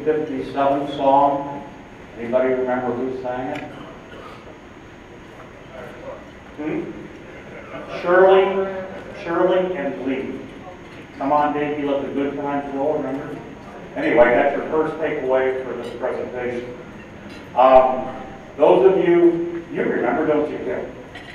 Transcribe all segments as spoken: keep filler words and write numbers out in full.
fifty-seven song. Anybody remember who sang it? Hmm? Shirley, Shirley and Lee. Come on, Dave, you let the good times roll, remember? Anyway, that's your first takeaway for this presentation. Um, those of you, you remember, don't you, Kim?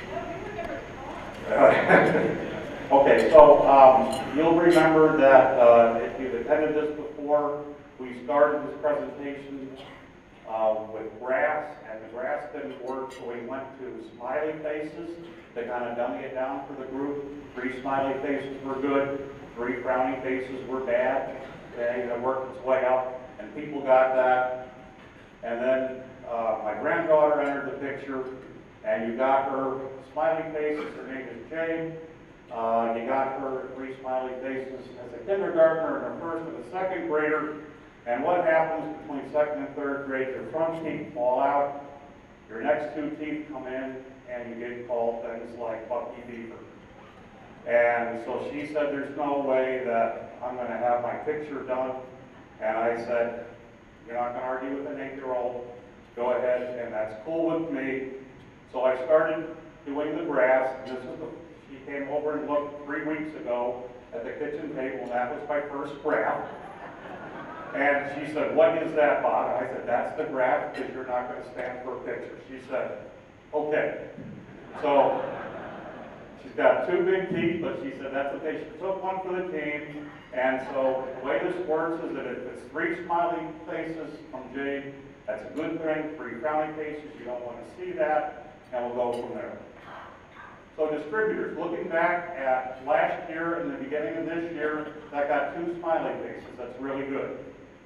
Okay, so um, you'll remember that uh, if you've attended this before, we started this presentation uh, with graphs, and the graphs didn't work, so we went to smiley faces to kind of dummy it down for the group. Three smiley faces were good, three frowny faces were bad. Okay, that worked its way up, and people got that. And then uh, my granddaughter entered the picture, and you got her smiley faces. Her name is Jane. Uh, you got her three smiley faces as a kindergartner and a first and a second grader. And what happens between second and third grade? Your front teeth fall out, your next two teeth come in, and you get called things like Bucky Beaver. And so she said, there's no way that I'm going to have my picture done. And I said, you're not going to argue with an eight-year-old. Go ahead, and that's cool with me. So I started doing the graphs. This is the, she came over and looked three weeks ago at the kitchen table, and that was my first graph. And she said, what is that, Bob? I said, that's the graph, because you're not going to stand for a picture. She said, okay. So she's got two big teeth, but she said that's okay. She took one for the team. And so the way this works is that if it's three smiley faces from Jade, that's a good thing. Three frowny faces, you don't want to see that, and we'll go from there. So distributors, looking back at last year and the beginning of this year, that got two smiley faces. That's really good.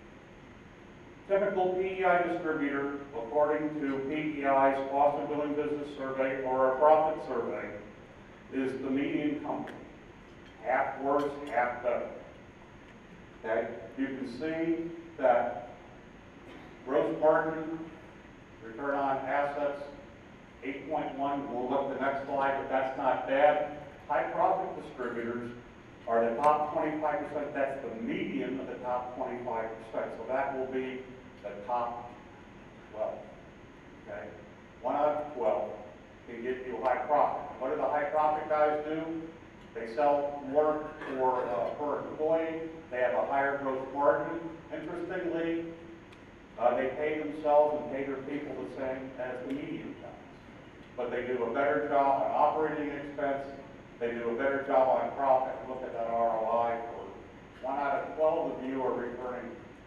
Typical P E I distributor, according to P E I's cost of doing business survey or our profit survey, is the median company. Half worse, half better. Okay? You can see that gross margin, return on assets, eight point one. We'll look at the next slide, but that's not bad. High profit distributors are the top twenty-five percent. That's the median of the top twenty-five percent. So that will be the top twelve. Okay? One out of twelve can get you high profit. What do the high profit guys do? They sell more for uh, per employee. They have a higher gross margin. Interestingly, uh, they pay themselves and pay their people the same as the median guys. But they do a better job on operating expense. They do a better job on profit. Look at that R O I. For one out of twelve of you are returning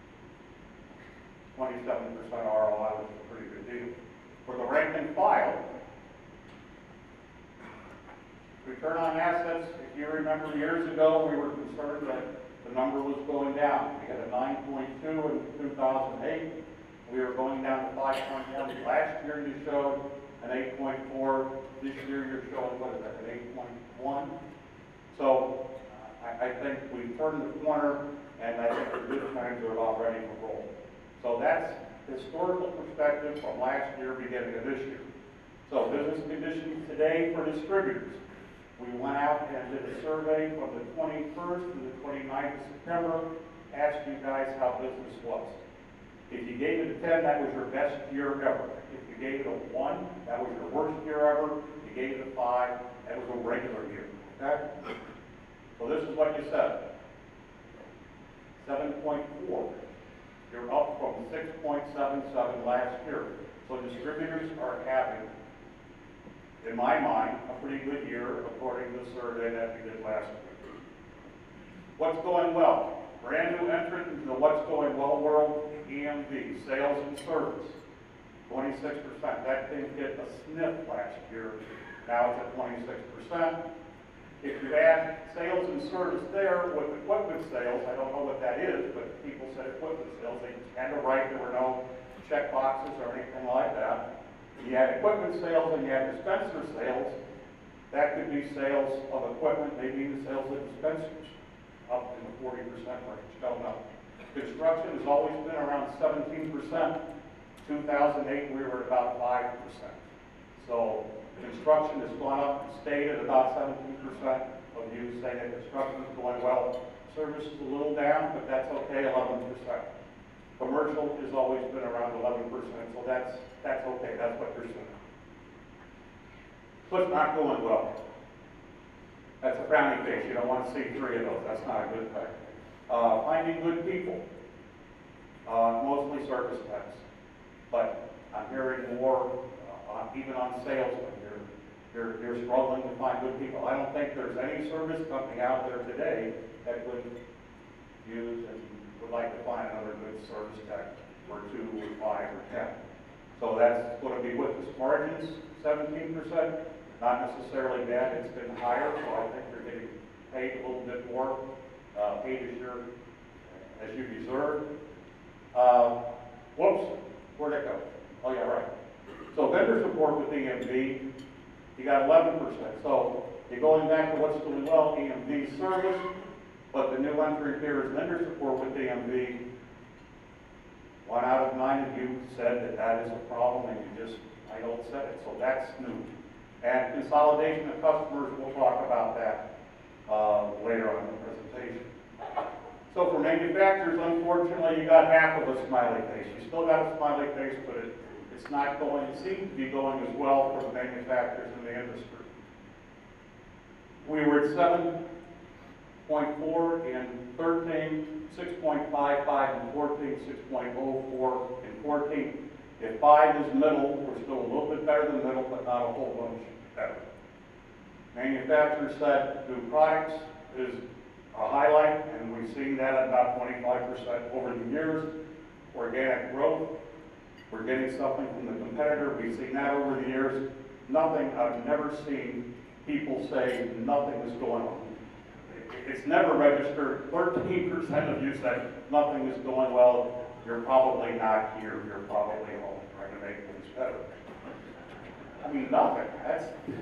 twenty-seven percent R O I, which is a pretty good deal. For the rank and file, return on assets, if you remember years ago, we were concerned that the number was going down. We had a nine point two in two thousand eight. We were going down to five point one. Last year you showed an eight point four. This year you're showing, what is that, an eight point one? So I, I think we've turned the corner, and I think the good times are about ready to roll. So that's historical perspective from last year, beginning of this year. So business conditions today for distributors. We went out and did a survey from the twenty-first to the twenty-ninth of September, asked you guys how business was. If you gave it a ten, that was your best year ever. If you gave it a one, that was your worst year ever. If you gave it a five, that was a regular year. Okay? So this is what you said. seven point four. You're up from six point seven seven last year. So distributors are having, in my mind, a pretty good year according to the survey that we did last week. What's going well? Brand new entrant into the what's going well world, E M V, sales and service, twenty-six percent. That didn't get a sniff last year. Now it's at twenty-six percent. If you add sales and service there with equipment sales, I don't know what that is, but people said equipment sales. They had to write, there were no check boxes or anything like that. You had equipment sales and you had dispenser sales. That could be sales of equipment, maybe even sales of dispensers, up in the forty percent range, don't know. Construction has always been around seventeen percent. two thousand eight, we were at about five percent. So construction has gone up and stayed at about seventeen percent of you say that construction is going well. Service is a little down, but that's okay, eleven percent. Commercial commercial has always been around eleven percent, so that's, that's okay, that's what you're seeing. So it's not going well. That's a frowny face, you don't want to see three of those, that's not a good thing. Uh, finding good people, uh, mostly service techs, but I'm hearing more, uh, on, even on salesmen, you're, you're, you're struggling to find good people. I don't think there's any service company out there today that would use and would like to find another good service tech, or two, or five, or ten. So that's going to be with us. Margins, seventeen percent, not necessarily bad, it's been higher, so I think you're getting paid a little bit more, uh, paid as, your, as you deserve. Uh, whoops, where'd it go? Oh yeah, right. So vendor support with E M V, you got eleven percent. So you're going back to what's doing well, E M V service, but the new entry here is vendor support with E M V. One out of nine of you said that that is a problem, and you just, I don't said it, so that's new. And consolidation of customers, we'll talk about that uh, later on in the presentation. So for manufacturers, unfortunately, you got half of a smiley face. You still got a smiley face, but it, it's not going, it seems to be going as well for the manufacturers in the industry. We were at seven point four in thirteen, six point five five in fourteen, six point oh four in fourteen. If five is middle, we're still a little bit better than middle, but not a whole bunch better. Manufacturers said new products is a highlight, and we've seen that at about twenty-five percent over the years. Organic growth, we're getting something from the competitor. We've seen that over the years. Nothing, I've never seen people say nothing is going on. It's never registered. thirteen percent of you said nothing is going well. You're probably not here. You're probably home trying to make things better. I mean, nothing. That's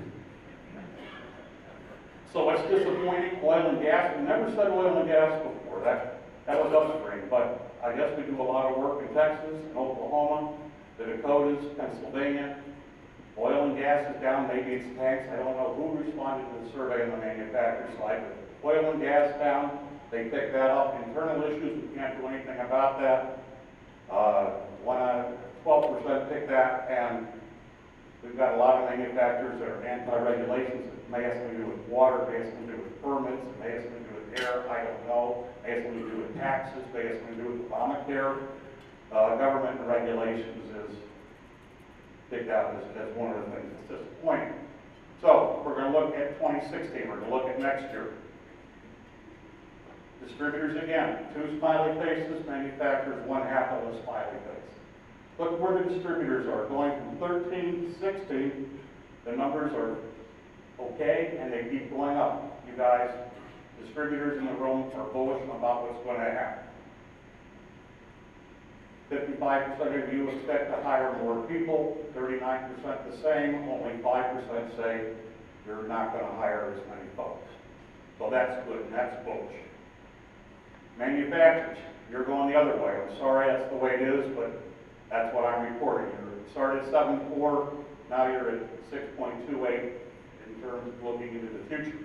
so it's disappointing. Oil and gas. We never said oil and gas before. That that was upstream, but I guess we do a lot of work in Texas, in Oklahoma, the Dakotas, Pennsylvania. Oil and gas is down. Maybe it's tanks. I don't know who responded to the survey on the manufacturer side, but oil and gas down, they pick that up. Internal issues, we can't do anything about that. Uh, one out of twelve percent pick that, and we've got a lot of manufacturers that are anti-regulations. It may have something to do with water, it may have something to do with permits, it may have something to do with air, I don't know. It may have something to do with taxes, it may have something to do with Obamacare. Uh, government and regulations is picked out as, as one of the things that's disappointing. So, we're going to look at twenty sixteen, we're going to look at next year. Distributors again, two smiley faces, manufacturers one half of a smiley face. Look where the distributors are. Going from thirteen to sixteen, the numbers are okay and they keep going up. You guys, distributors in the room are bullish about what's going to happen. fifty-five percent of you expect to hire more people, thirty-nine percent the same, only five percent say you're not going to hire as many folks. So that's good and that's bullish. Manufacturers, you're going the other way. I'm sorry that's the way it is, but that's what I'm reporting. You started at seven point four, now you're at six point two eight in terms of looking into the future.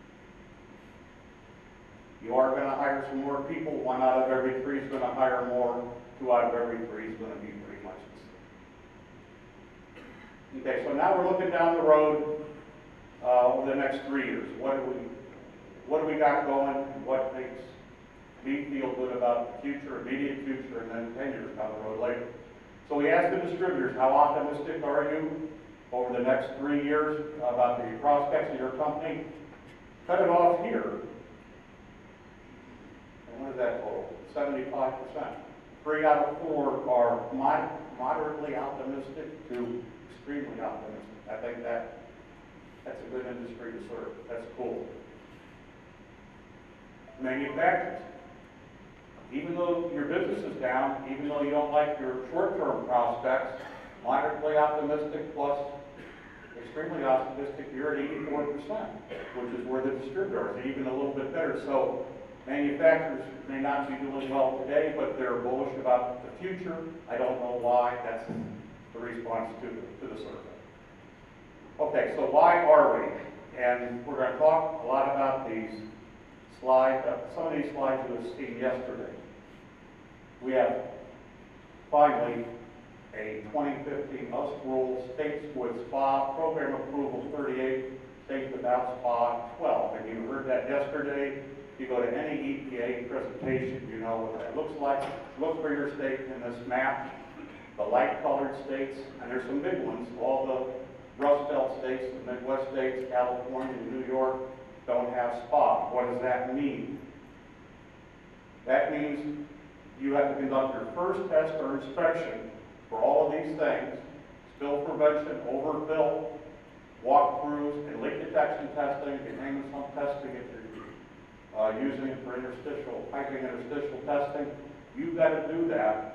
You are going to hire some more people. One out of every three is going to hire more. Two out of every three is going to be pretty much the same. Okay, so now we're looking down the road uh, over the next three years. What do we, what do we got going? What makes me feel good about the future, immediate future, and then ten years down the road later? So we asked the distributors, how optimistic are you over the next three years about the prospects of your company? Cut it off here. And what is that total? seventy-five percent. Three out of four are mod moderately optimistic to extremely optimistic. I think that that's a good industry to serve. That's cool. Manufacturers. Even though your business is down, even though you don't like your short-term prospects, moderately optimistic plus extremely optimistic, you're at eighty-four percent, which is where the distributors are, even a little bit better. So manufacturers may not be doing well today, but they're bullish about the future. I don't know why. That's the response to the, to the survey. Okay, so why are we? And we're going to talk a lot about these slides. Uh, some of these slides you have seen yesterday. We have finally, a twenty fifteen U S rule, states with SPA program approval thirty-eight, states without SPA twelve. And you heard that yesterday. If you go to any E P A presentation, you know what that looks like. Look for your state in this map. The light colored states, and there's some big ones, all the Rust Belt states, the Midwest states, California, New York, don't have SPA. What does that mean? That means you have to conduct your first test or inspection for all of these things: spill prevention, overfill, walkthroughs, and leak detection testing, containment sump testing if you're uh, using it for interstitial, piping interstitial testing. You've got to do that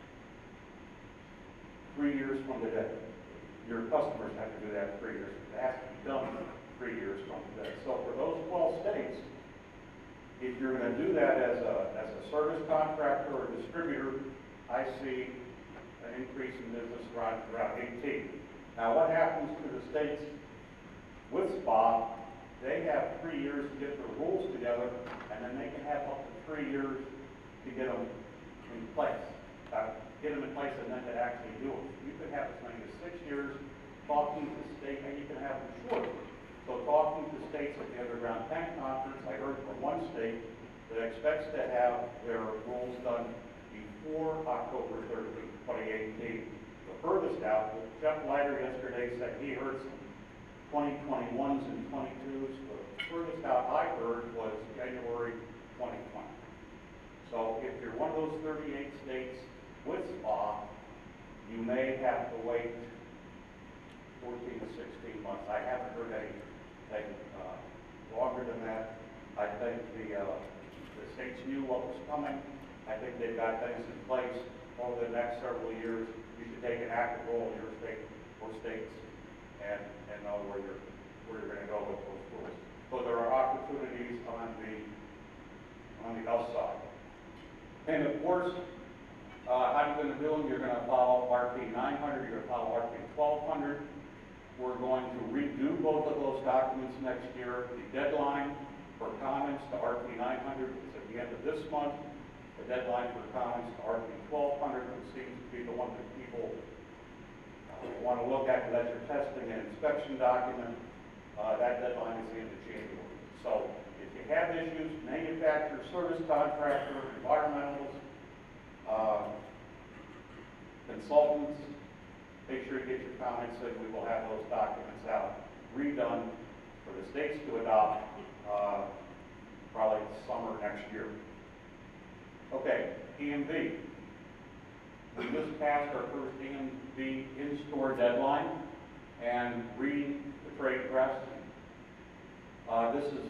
three years from today. Your customers have to do that three years. It has to be done three years from today. So for those twelve states, if you're going to do that as a, as a service contractor or distributor, I see an increase in business around, around eighteen. Now what happens to the states with SPA? They have three years to get their rules together, and then they can have up to three years to get them in place. Uh, get them in place and then to actually do it. You could have as many as six years talking to the state, and you can have them shorter. So talking to states at the Underground Tank Conference, I heard from one state that expects to have their rules done before October thirteenth, twenty eighteen. The furthest out, Jeff Leiter yesterday said he heard some twenty twenty-ones and twenty-twos. The furthest out I heard was January twenty twenty. So if you're one of those thirty-eight states with SPA, you may have to wait fourteen to sixteen months. I haven't heard anything uh, longer than that. I think the, uh, the states knew what was coming. I think they've got things in place over the next several years. You should take an active role in your state or states and, and know where you're, where you're going to go with those rules. So there are opportunities on the, on the outside. And of course, Uh, how are you going to do them? You're going to follow R P nine hundred, you're going to follow R P twelve hundred. We're going to redo both of those documents next year. The deadline for comments to R P nine hundred is at the end of this month. The deadline for comments to R P twelve hundred seems to be the one that people uh, want to look at, because that's your testing and inspection document. Uh, that deadline is the end of January. So if you have issues, manufacturer, service contractor, environmentalists, Uh, consultants, make sure you get your comments in. We will have those documents out, redone for the states to adopt uh, probably summer next year. Okay, E M V. We just passed our first E M V in-store deadline, and reading the trade press, uh, this is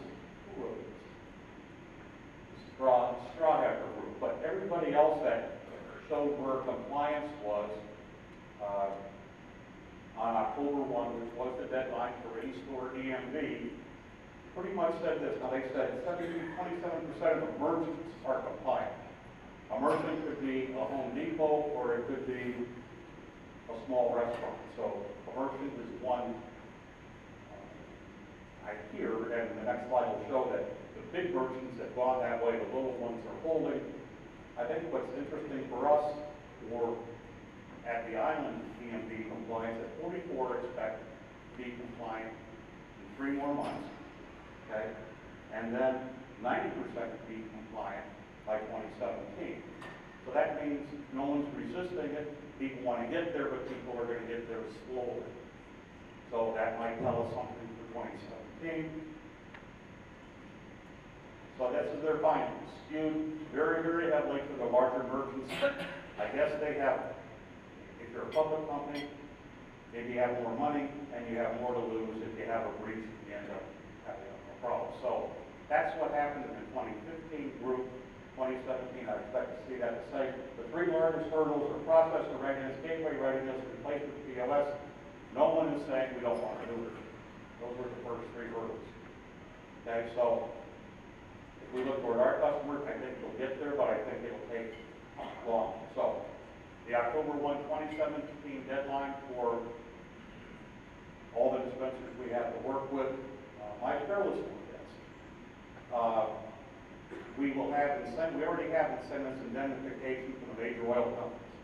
straw, straw heifer group, but everybody else that showed where compliance was uh, on October first, which was the deadline for in-store E M V, pretty much said this. Now they said twenty-seven percent of merchants are compliant. A merchant could be a Home Depot, or it could be a small restaurant. So a merchant is one, uh, I hear, and the next slide will show that the big merchants have gone that way, the little ones are holding. I think what's interesting for us, or at the island E M V compliance, at forty-four expect to be compliant in three more months, okay? And then ninety percent to be compliant by twenty seventeen. So that means no one's resisting it. People want to get there, but people are going to get there slowly. So that might tell us something for twenty seventeen. So this is their findings. Skewed very, very heavily to the larger merchants. I guess they have, if you're a public company, maybe you have more money and you have more to lose. If you have a breach, you end up having a problem. So that's what happened in the twenty fifteen group. twenty seventeen, I expect to see that the same. The three largest hurdles are processor readiness, gateway readiness, replacement P O S. No one is saying we don't want to do it. Those were the first three hurdles. Okay, so if we look toward our customers, I think we'll get there, but I think it'll take long. So the October first, twenty seventeen deadline for all the dispensers we have to work with, uh, my careless with this. Uh, we will have incentives, we already have incentives indemnification from the major oil companies.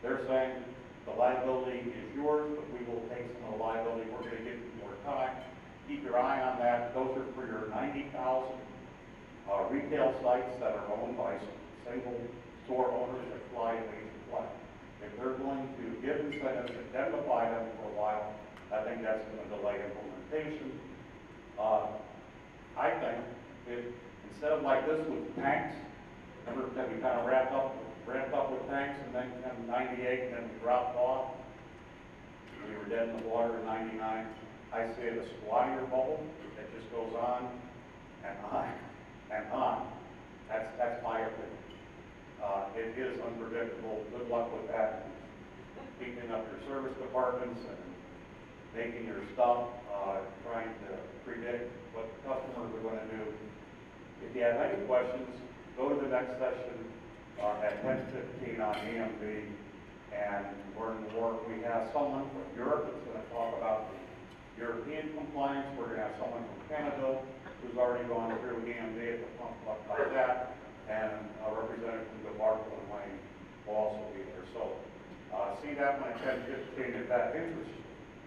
They're saying the liability is yours, but we will take some of the liability. We're going to give you more time. Keep your eye on that. Those are for your ninety thousand uh, retail sites that are owned by single store owners that fly and leave the flag. If they're going to give incentives, indemnify them for a while, I think that's going to delay implementation. Uh, I think if, instead of like this with tanks, remember that we kind of wrapped up, wrapped up with tanks and then in ninety-eight and then we dropped off. We were dead in the water in ninety-nine. I say the squattier bubble that just goes on and on and on. That's, that's my opinion. Uh, it is unpredictable. Good luck with that. Keeping up your service departments and making your stuff, uh, trying to predict what the customers are going to do. If you have any questions, go to the next session uh, at ten fifteen on E M B and learn more. We have someone from Europe that's going to talk about the European compliance. We're going to have someone from Canada who's already gone through E M B at the pump about that. And a representative from the Barcle and Wayne will also be there. So uh, see that when I ten fifteen if that interests you.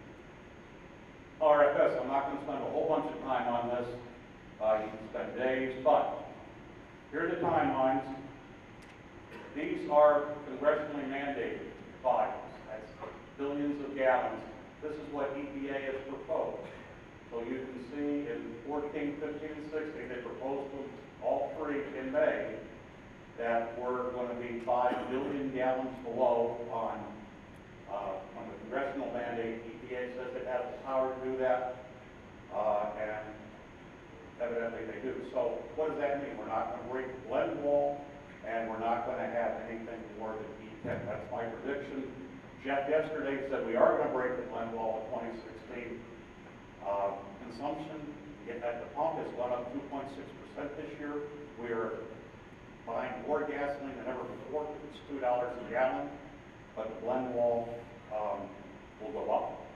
R F S, I'm not going to spend a whole bunch of time on this. Uh, you can spend days, but here are the timelines. These are congressionally mandated volumes. That's billions of gallons. This is what E P A has proposed. So you can see in fourteen, fifteen, and sixteen, they proposed them all three in May, that we're going to be five billion gallons below on, uh, on the congressional mandate. E P A says it has the power to do that, uh, and evidently they do. So what does that mean? We're not going to break the blend wall, and we're not going to have anything more than E ten. That's my prediction. Jeff yesterday said we are going to break the blend wall in twenty sixteen. Uh, consumption at the pump has gone up two point six percent this year. We are buying more gasoline than ever before. It's two dollars a gallon, but the blend wall um, will go up.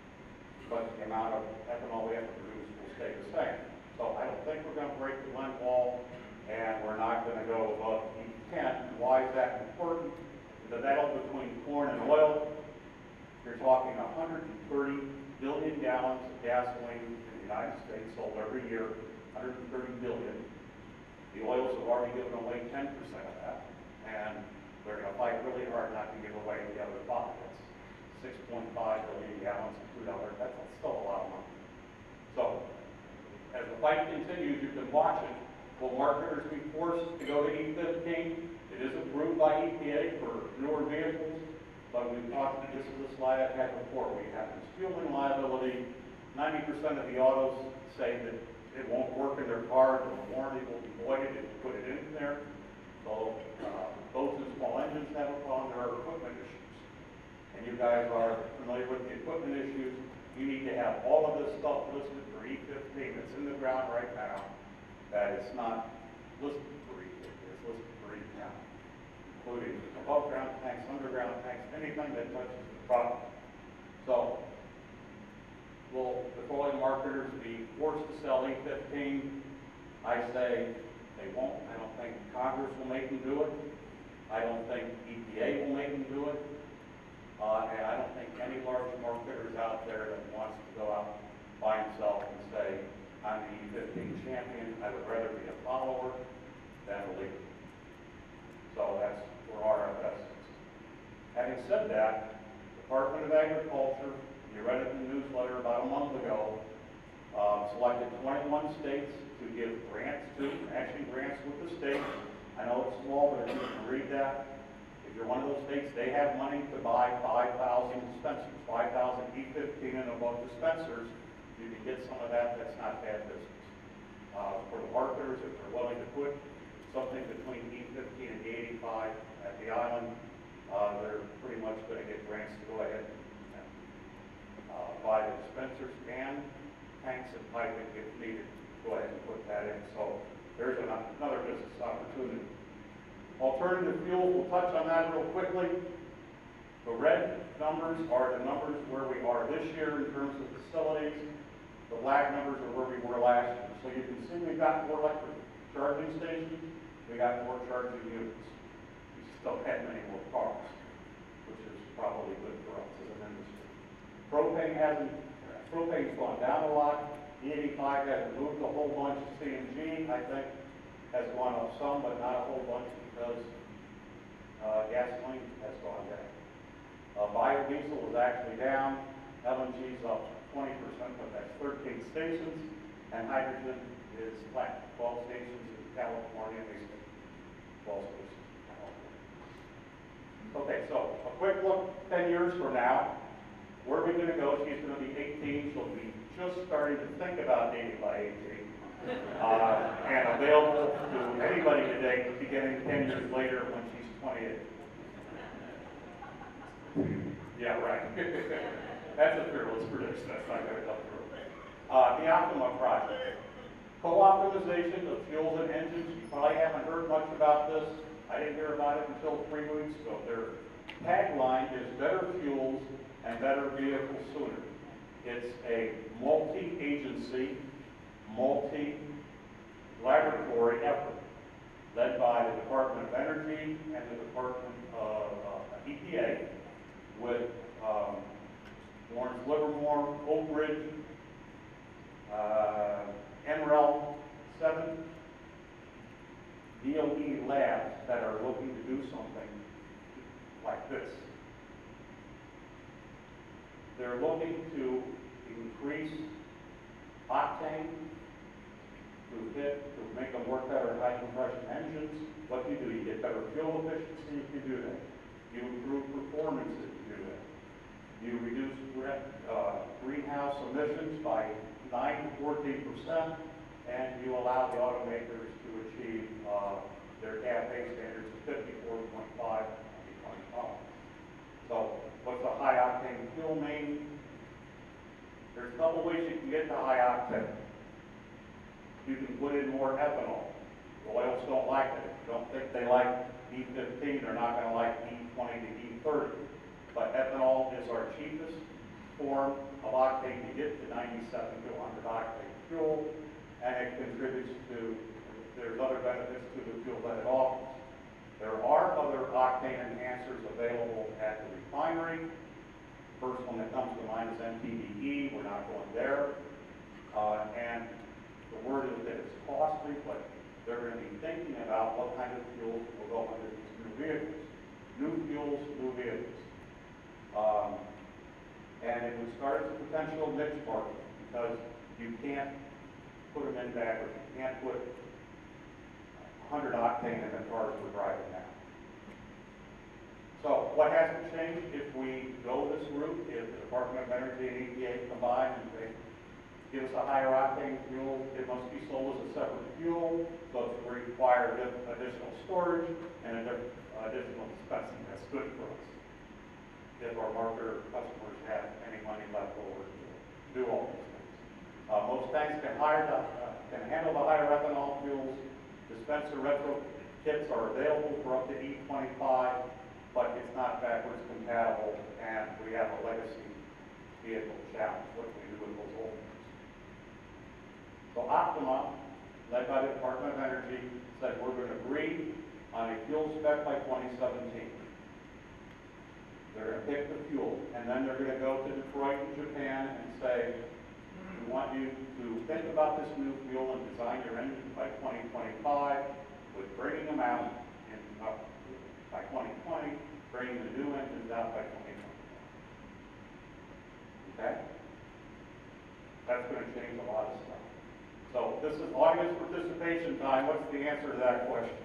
But the amount of ethanol we have to produce will stay the same. So I don't think we're going to break the blend wall, and we're not going to go above E ten. Why is that important? The battle between corn and oil, you're talking one hundred thirty billion gallons of gasoline in the United States sold every year, one hundred thirty billion. The oils have already given away ten percent of that, and they're going to fight really hard not to give away the other five. That's six point five billion gallons of two dollars. That's still a lot of money. So, as the fight continues, you can watch it. Will marketers be forced to go to E fifteen? It is approved by E P A for newer vehicles, but we've talked, this is a slide I've had before. We have this fueling liability. ninety percent of the autos say that it won't work in their car, the warranty will be voided if you put it in there. So uh, boats and small engines have a problem. There are equipment issues. And you guys are familiar with the equipment issues. You need to have all of this stuff listed for E fifteen. It's in the ground right now. That it's not listed for E fifteen, it's listed for E ten, including above ground tanks, underground tanks, anything that touches the product. So, will petroleum marketers be forced to sell E fifteen? I say they won't. I don't think Congress will make them do it. I don't think E P A will make them do it. Uh, and I don't think any large marketers out there that wants to go out by himself and say, I'm the E fifteen champion, I would rather be a follower than a leader. So that's where R F S is. Having said that, Department of Agriculture, you read it in the newsletter about a month ago, uh, selected twenty-one states to give grants to, matching grants with the state. I know it's small, but if you can read that, if you're one of those states, they have money to buy five thousand dispensers, five thousand E fifteen and above dispensers. You can get some of that, that's not bad business. Uh, for the marketers, if they're willing to put something between E fifteen and E eighty-five at the island, uh, they're pretty much going to get grants to go ahead and uh, buy the dispensers and tanks and piping if needed. Go ahead and put that in. So there's an, another business opportunity. Alternative fuels, we'll touch on that real quickly. The red numbers are the numbers where we are this year in terms of facilities. The black numbers are where we were last year. So you can see we've got more electric charging stations, we got more charging units. We still have many more cars, which really good for us as an industry. Propane hasn't, propane's gone down a lot. E eighty-five hasn't moved a whole bunch. C N G, I think, has gone up some, but not a whole bunch because uh, gasoline has gone down. Uh, biodiesel is actually down. L N G's up twenty percent, but that's thirteen stations. And hydrogen is flat, twelve stations in California, they say twelve stations in California. Okay, so a quick look ten years from now. Where are we going to go? She's going to be eighteen. She'll be just starting to think about dating by eighteen. Uh, and available to anybody today beginning ten years later when she's twenty-eight. Yeah, right. That's a fearless prediction. That's not going to come through. Uh, the Optima project. Co-optimization of fuels and engines. You probably haven't heard much about this. I didn't hear about it until three weeks ago. Their tagline is better fuels and better vehicles sooner. It's a multi-agency, multi-laboratory effort led by the Department of Energy and the Department of uh, E P A with um, Lawrence Livermore, Oak Ridge, uh, N R E L, seven D O E labs that are looking to do something like this. They're looking to increase octane to fit, to make them work better in high compression engines. What do you do? You get better fuel efficiency if you do that. You improve performance if you do that. You reduce uh, greenhouse emissions by nine to fourteen percent, and you allow the automakers to achieve uh, their C A F E standards of fifty-four point five in twenty twenty-five. So what's a high octane fuel mean? There's a couple ways you can get to high octane. You can put in more ethanol. The oils don't like it. If you don't think they like E fifteen, they're not going to like E twenty to E thirty. But ethanol is our cheapest form of octane to get to ninety-seven to one hundred octane fuel, and it contributes to, there's other benefits to the fuel that it offers. There are other octane enhancers available at the refinery. First one that comes to mind is M T B E. We're not going there. Uh, and the word is that it's costly, but they're going to be thinking about what kind of fuels will go under these new vehicles. New fuels, new vehicles. Um, and it would start as a potential niche market because you can't put them in batteries. You can't put one hundred octane in the cars we're driving now. So what has to change if we go this route, if the Department of Energy and E P A combine and they give us a higher octane fuel, it must be sold as a separate fuel, so it's require additional storage and additional dispensing. That's good for us if our marketer customers have any money left over to do all these things. Uh, most tanks can, hire the, uh, can handle the higher ethanol fuels. Dispenser retro kits are available for up to E twenty-five, but it's not backwards compatible, and we have a legacy vehicle challenge. What do we do with those old ones? So Optima, led by the Department of Energy, said we're going to agree on a fuel spec by twenty seventeen. They're going to pick the fuel, and then they're going to go to Detroit and Japan and say, we want you to think about this new fuel and design your engine by twenty twenty-five, with bringing them out in, uh, by twenty twenty, bringing the new engines out by twenty twenty-five. Okay? That's going to change a lot of stuff. So this is audience participation time. What's the answer to that question?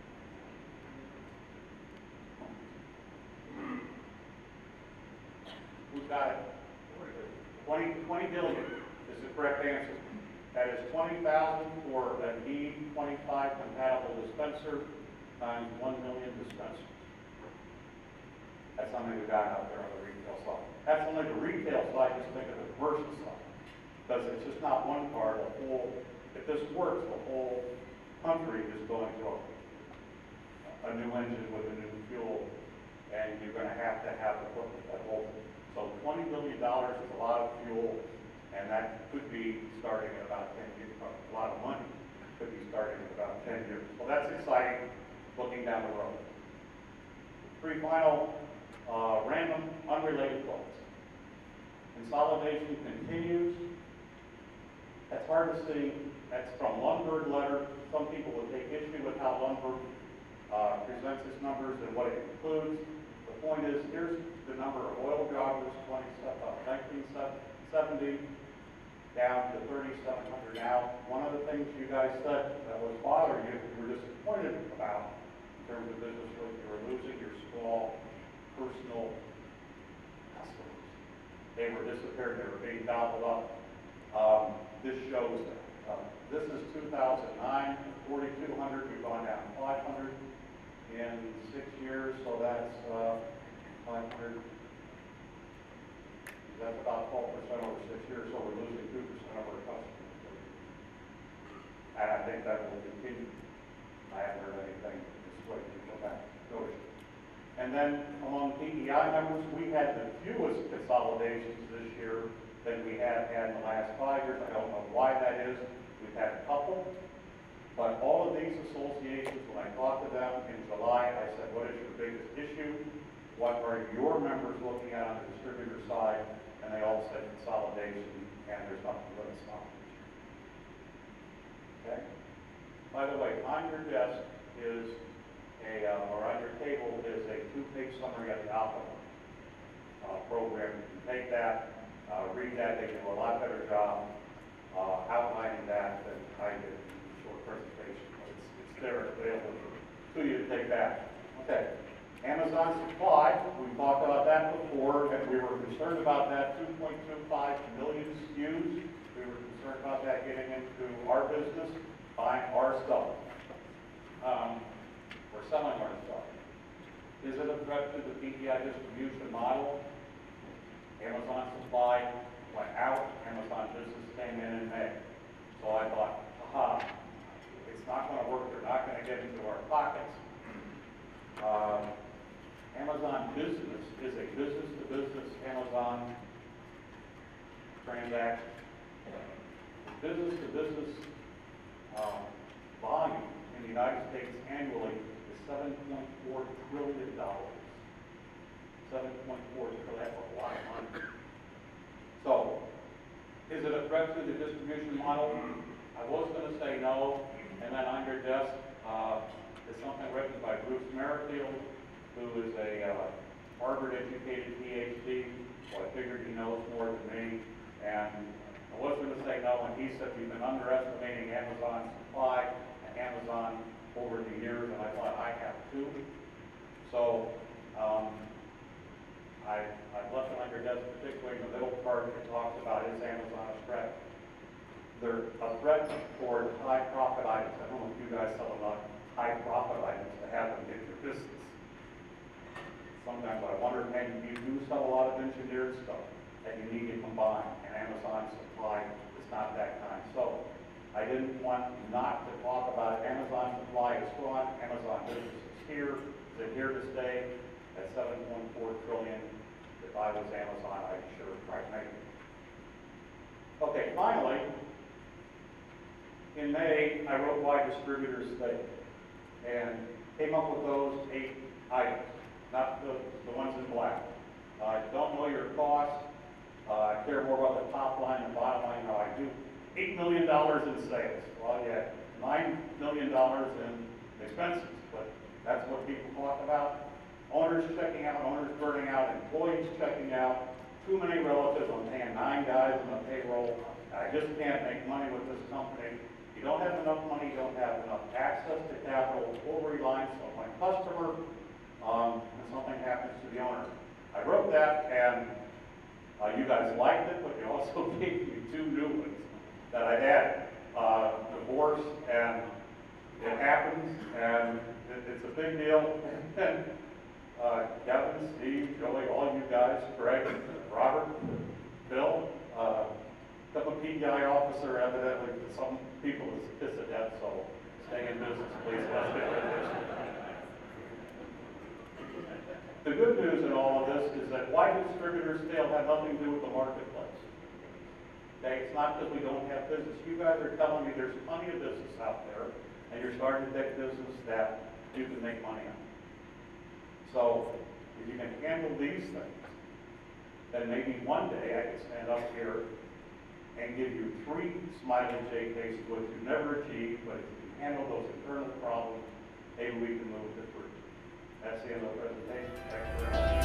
Who's got it? twenty, twenty billion is the correct answer. That is twenty thousand for an E twenty-five compatible dispenser times one million dispensers. That's how many we got out there on the retail side. That's only the retail side. Just think of the commercial side. Because it's just not one car, the whole, if this works, the whole country is going to a new engine with a new fuel, and you're going to have to have equipment that holds it. So twenty billion dollars is a lot of fuel, and that could be starting at about ten years, a lot of money, could be starting at about ten years. So that's exciting, looking down the road. Three final uh, random, unrelated quotes. Consolidation continues. That's hard to see. That's from Lundberg letter. Some people will take issue with how Lundberg uh, presents his numbers and what it includes. The point is, here's the number of oil jobbers, nineteen seventy down to thirty-seven hundred now. One of the things you guys said that was bothering you, you were disappointed about in terms of business, was you were losing your small personal customers. They were disappearing. They were being gobbled up. Um, this shows that. Uh, this is two thousand nine, forty-two hundred. We've gone down five hundred in six years, so that's uh, five hundred. That's about twelve percent over six years, so we're losing two percent of our customers. And I think that will continue. I haven't heard anything this way. Go back. Go to. And then among P E I members, we had the fewest consolidations this year than we have had in the last five years. I don't know why that is. We've had a couple. But all of these associations, when I talked to them in July, I said, what is your biggest issue? What are your members looking at on the distributor side? And they all said consolidation, and there's nothing but a stop. Okay? By the way, on your desk is a, uh, or on your table is a two-page summary of the Alpha uh, program. You can take that, uh, read that. They do a lot better job uh, outlining that than I did in a short presentation. But it's, it's there available to you to take back. Okay. Amazon supply, we talked about that before, and we were concerned about that two point two five million S K Us. We were concerned about that getting into our business, buying our stuff. Um, we're selling our stuff. Is it a threat to the P E I distribution model? Amazon supply went out, Amazon business came in in May. So I thought, aha, it's not going to work, they're not going to get into our pockets. Um, Amazon Business is a business-to-business Amazon transaction. Business-to-business uh, volume in the United States annually is seven point four trillion dollars. seven point four trillion dollars, that's a lot of money. So, is it a threat to the distribution model? I was going to say no, and then on your desk uh, is something written by Bruce Merrifield, who is a uh, Harvard-educated P H D, so I figured he knows more than me. And I was going to say no, and he said we've been underestimating Amazon supply and Amazon over the years, and I thought I have too. So um, I, I've left it on your desk, particularly in the middle part that talks about is Amazon a threat. They're a threat toward high profit items. I don't know if you guys sell enough high profit items to have them get your business. Sometimes I wonder, man, you do sell a lot of engineered stuff that you need to combine, and Amazon supply is not that kind. So I didn't want not to talk about it. Amazon supply is strong, Amazon business is here, they're here to stay at seven point four trillion dollars. If I was Amazon, I'd sure try to make it. Okay, finally, in May, I wrote why distributors stay and came up with those eight items. Not the, the ones in black. Uh, don't know your costs. Uh, I care more about the top line and bottom line. Now I do eight million dollars in sales. Well, yeah, nine million dollars in expenses, but that's what people talk about. Owners checking out, owners burning out, employees checking out. Too many relatives. I'm paying nine guys on the payroll. I just can't make money with this company. You don't have enough money, you don't have enough access to capital, full reliance on my customer. Um, and something happens to the owner. I wrote that, and uh, you guys liked it, but you also gave me two new ones that I added. Uh, divorce, and it happens, and it, it's a big deal. And uh, Kevin, Steve, Joey, all you guys, Greg, Robert, Bill, uh, the P E I officer, evidently, some people is piss at death, so stay in business, please. Let's get rid of this. The good news in all of this is that why distributors fail had nothing to do with the marketplace. Okay, it's not that we don't have business. You guys are telling me there's plenty of business out there, and you're starting to take business that you can make money on. So if you can handle these things, then maybe one day I can stand up here and give you three smiley J cases, which you never achieved, but if you can handle those internal problems, maybe we can move to three. That's the end of the presentation. Thanks very much.